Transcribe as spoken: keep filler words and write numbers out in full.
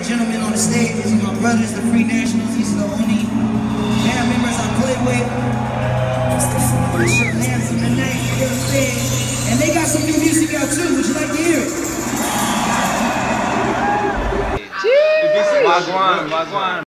gentlemen on the stage. These are my brothers, the Free Nationals. These are the only band members I play with. They're handsome tonight, you know what I'm saying? And they got some new music out too. Would you like to hear it? Wagwan, wagwan.